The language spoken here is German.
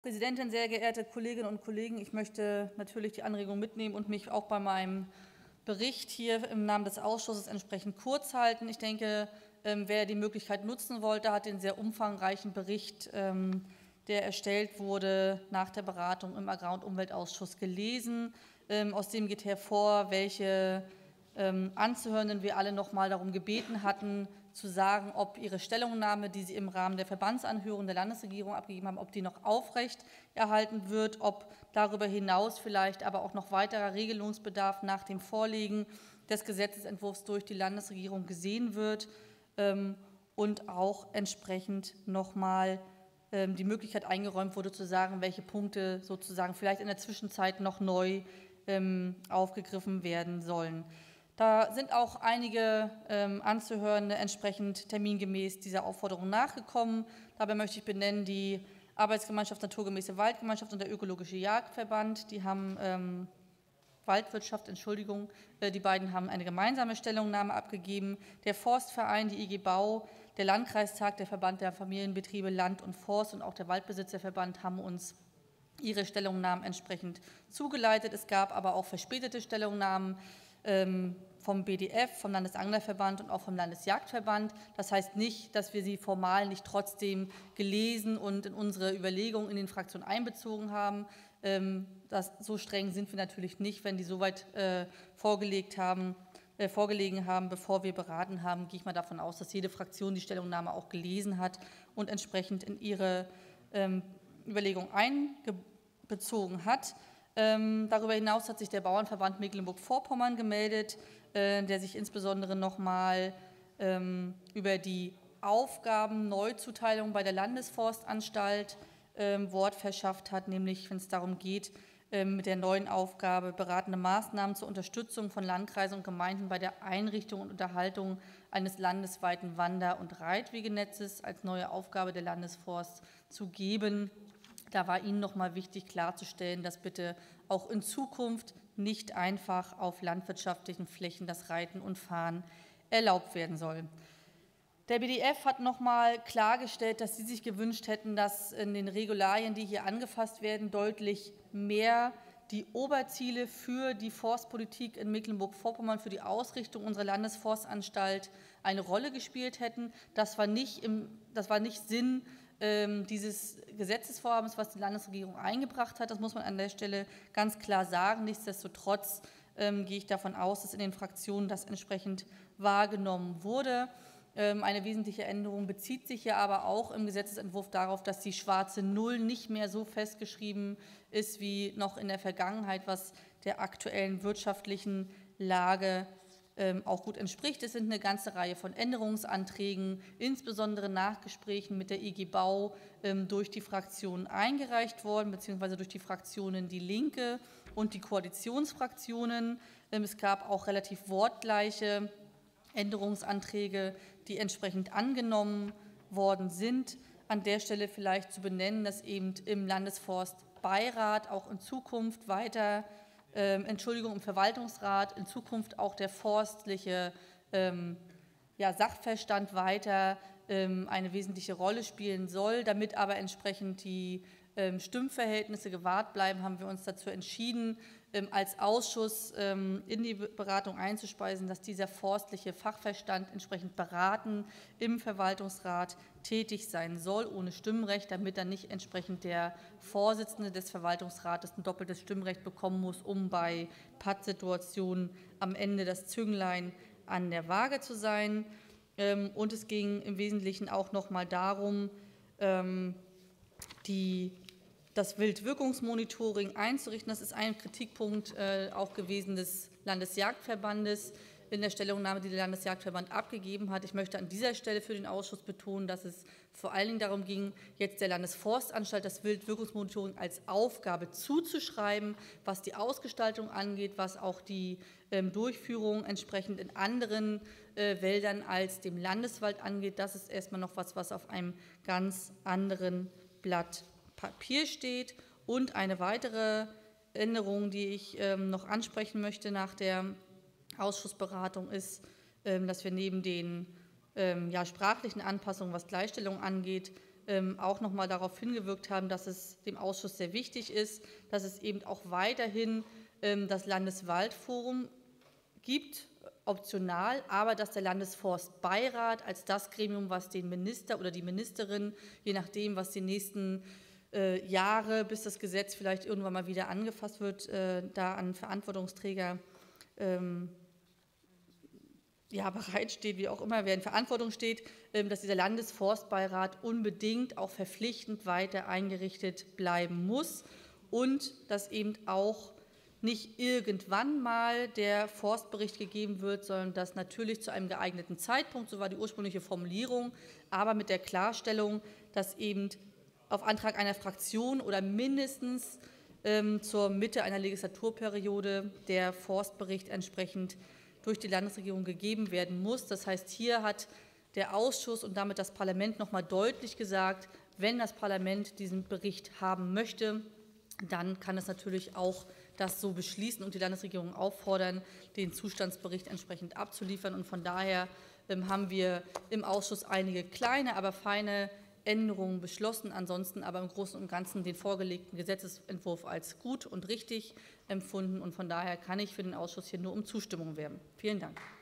Präsidentin, sehr geehrte Kolleginnen und Kollegen, ich möchte natürlich die Anregung mitnehmen und mich auch bei meinem Bericht hier im Namen des Ausschusses entsprechend kurz halten. Ich denke, wer die Möglichkeit nutzen wollte, hat den sehr umfangreichen Bericht, der erstellt wurde, nach der Beratung im Agrar- und Umweltausschuss gelesen. Aus dem geht hervor, welche Anzuhörenden wir alle noch mal darum gebeten hatten, zu sagen, ob ihre Stellungnahme, die sie im Rahmen der Verbandsanhörung der Landesregierung abgegeben haben, ob die noch aufrecht erhalten wird, ob darüber hinaus vielleicht aber auch noch weiterer Regelungsbedarf nach dem Vorlegen des Gesetzesentwurfs durch die Landesregierung gesehen wird und auch entsprechend noch mal die Möglichkeit eingeräumt wurde, zu sagen, welche Punkte sozusagen vielleicht in der Zwischenzeit noch neu aufgegriffen werden sollen. Da sind auch einige Anzuhörende entsprechend termingemäß dieser Aufforderung nachgekommen. Dabei möchte ich benennen die Arbeitsgemeinschaft Naturgemäße Waldgemeinschaft und der Ökologische Jagdverband. Die haben Waldwirtschaft, Entschuldigung, die beiden haben eine gemeinsame Stellungnahme abgegeben. Der Forstverein, die IG Bau, der Landkreistag, der Verband der Familienbetriebe Land und Forst und auch der Waldbesitzerverband haben uns ihre Stellungnahmen entsprechend zugeleitet. Es gab aber auch verspätete Stellungnahmen vom BDF, vom Landesanglerverband und auch vom Landesjagdverband. Das heißt nicht, dass wir sie formal nicht trotzdem gelesen und in unsere Überlegungen in den Fraktionen einbezogen haben. So streng sind wir natürlich nicht, wenn die so weit vorgelegen haben, bevor wir beraten haben, gehe ich mal davon aus, dass jede Fraktion die Stellungnahme auch gelesen hat und entsprechend in ihre Überlegung einbezogen hat. Darüber hinaus hat sich der Bauernverband Mecklenburg-Vorpommern gemeldet, der sich insbesondere noch mal über die Aufgabenneuzuteilung bei der Landesforstanstalt Wort verschafft hat, nämlich wenn es darum geht, mit der neuen Aufgabe beratende Maßnahmen zur Unterstützung von Landkreisen und Gemeinden bei der Einrichtung und Unterhaltung eines landesweiten Wander- und Reitwegenetzes als neue Aufgabe der Landesforst zu geben. Da war Ihnen noch mal wichtig klarzustellen, dass bitte auch in Zukunft nicht einfach auf landwirtschaftlichen Flächen das Reiten und Fahren erlaubt werden soll. Der BDF hat noch mal klargestellt, dass sie sich gewünscht hätten, dass in den Regularien, die hier angefasst werden, deutlich mehr die Oberziele für die Forstpolitik in Mecklenburg-Vorpommern, für die Ausrichtung unserer Landesforstanstalt eine Rolle gespielt hätten. Das war nicht Sinn dieses Gesetzesvorhabens, was die Landesregierung eingebracht hat. Das muss man an der Stelle ganz klar sagen. Nichtsdestotrotz gehe ich davon aus, dass in den Fraktionen das entsprechend wahrgenommen wurde. Eine wesentliche Änderung bezieht sich ja aber auch im Gesetzesentwurf darauf, dass die schwarze Null nicht mehr so festgeschrieben ist wie noch in der Vergangenheit, was der aktuellen wirtschaftlichen Lage auch gut entspricht. Es sind eine ganze Reihe von Änderungsanträgen, insbesondere nach Gesprächen mit der IG Bau, durch die Fraktionen eingereicht worden, beziehungsweise durch die Fraktionen Die Linke und die Koalitionsfraktionen. Es gab auch relativ wortgleiche Änderungsanträge, die entsprechend angenommen worden sind. An der Stelle vielleicht zu benennen, dass eben im Landesforstbeirat auch in Zukunft weiter im Verwaltungsrat in Zukunft auch der forstliche Sachverstand weiter eine wesentliche Rolle spielen soll. Damit aber entsprechend die Stimmverhältnisse gewahrt bleiben, haben wir uns dazu entschieden, als Ausschuss in die Beratung einzuspeisen, dass dieser forstliche Fachverstand entsprechend beraten im Verwaltungsrat tätig sein soll, ohne Stimmrecht, damit dann nicht entsprechend der Vorsitzende des Verwaltungsrates ein doppeltes Stimmrecht bekommen muss, um bei Pattsituationen am Ende das Zünglein an der Waage zu sein. Und es ging im Wesentlichen auch noch mal darum, das Wildwirkungsmonitoring einzurichten. Das ist ein Kritikpunkt auch gewesen des Landesjagdverbandes in der Stellungnahme, die der Landesjagdverband abgegeben hat. Ich möchte an dieser Stelle für den Ausschuss betonen, dass es vor allen Dingen darum ging, jetzt der Landesforstanstalt das Wildwirkungsmonitoring als Aufgabe zuzuschreiben, was die Ausgestaltung angeht, was auch die Durchführung entsprechend in anderen Wäldern als dem Landeswald angeht. Das ist erstmal noch was auf einem ganz anderen Blatt Papier steht. Und eine weitere Änderung, die ich noch ansprechen möchte nach der Ausschussberatung, ist, dass wir neben den sprachlichen Anpassungen, was Gleichstellung angeht, auch noch mal darauf hingewirkt haben, dass es dem Ausschuss sehr wichtig ist, dass es eben auch weiterhin das Landeswaldforum gibt, optional, aber dass der Landesforstbeirat als das Gremium, was den Minister oder die Ministerin, je nachdem, was die nächsten Jahre, bis das Gesetz vielleicht irgendwann mal wieder angefasst wird, da an Verantwortungsträger bereitsteht, wie auch immer, wer in Verantwortung steht, dass dieser Landesforstbeirat unbedingt auch verpflichtend weiter eingerichtet bleiben muss und dass eben auch nicht irgendwann mal der Forstbericht gegeben wird, sondern dass natürlich zu einem geeigneten Zeitpunkt, so war die ursprüngliche Formulierung, aber mit der Klarstellung, dass eben auf Antrag einer Fraktion oder mindestens zur Mitte einer Legislaturperiode der Forstbericht entsprechend durch die Landesregierung gegeben werden muss. Das heißt, hier hat der Ausschuss und damit das Parlament noch mal deutlich gesagt, wenn das Parlament diesen Bericht haben möchte, dann kann es natürlich auch das so beschließen und die Landesregierung auffordern, den Zustandsbericht entsprechend abzuliefern. Und von daher haben wir im Ausschuss einige kleine, aber feine Änderungen beschlossen, ansonsten aber im Großen und Ganzen den vorgelegten Gesetzesentwurf als gut und richtig empfunden. Und von daher kann ich für den Ausschuss hier nur um Zustimmung werben. Vielen Dank.